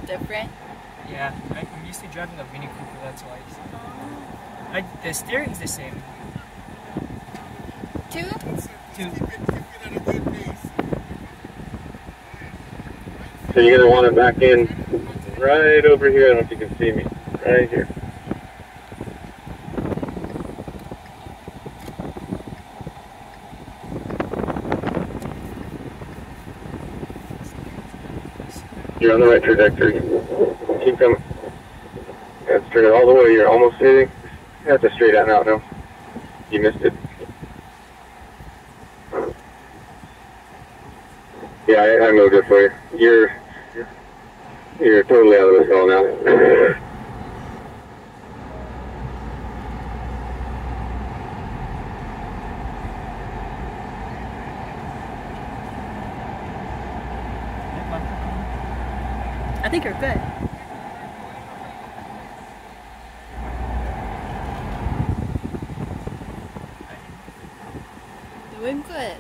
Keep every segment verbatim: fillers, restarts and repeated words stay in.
different? Yeah, I'm used to driving a Mini Cooper, that's why. I, the steering's the same. Two? Two. So you're going to want to back in right over here. I don't know if you can see me. Right here. You're on the right trajectory. Keep coming. Let's turn it all the way. You're almost hitting. That's a straight out now. No, you missed it. Yeah, I, I moved it for you. You're you're totally out of the stall now. I think you're good. Doing good.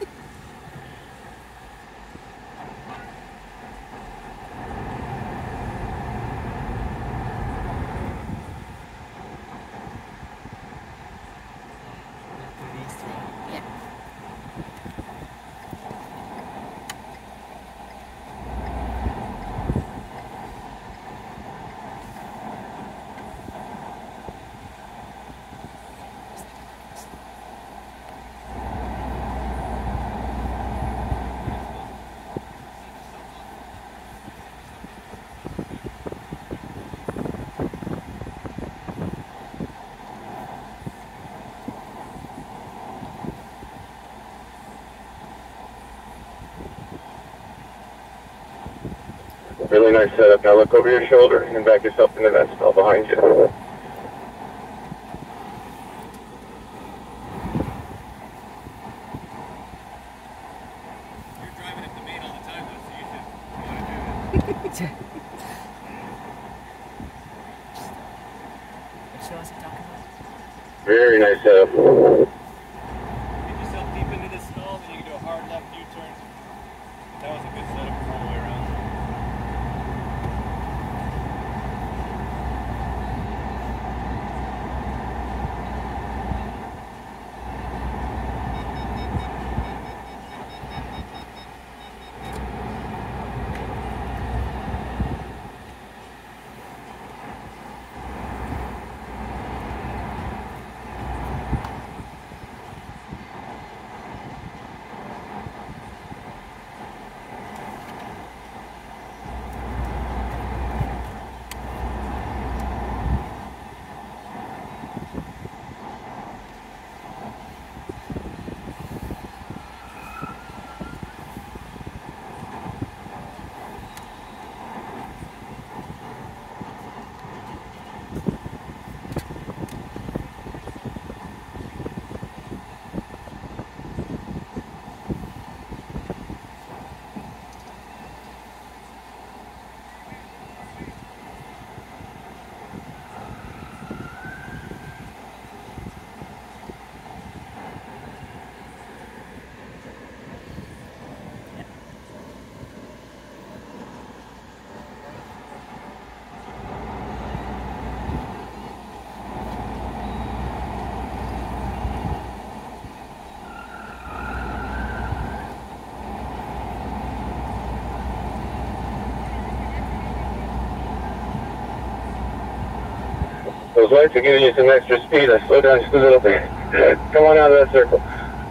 Yeah. Really nice setup. Now look over your shoulder and back yourself into that stall behind you. You're driving at the main all the time though, so you should do it. Very nice setup. Get yourself deep into this stall, then you can do a hard left U-turn. That was a good setup all the way around. Those lights are giving you some extra speed. I slowed down just a little bit. Come on out of that circle.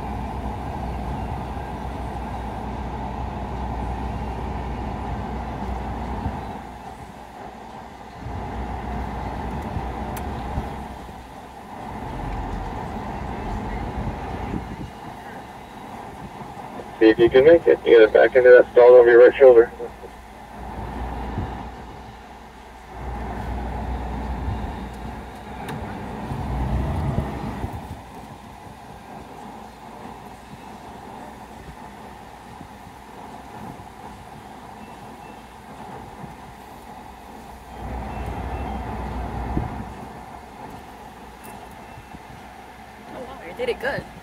See if you can make it. You gotta back into that stall over your right shoulder. Oh wow, you did it good.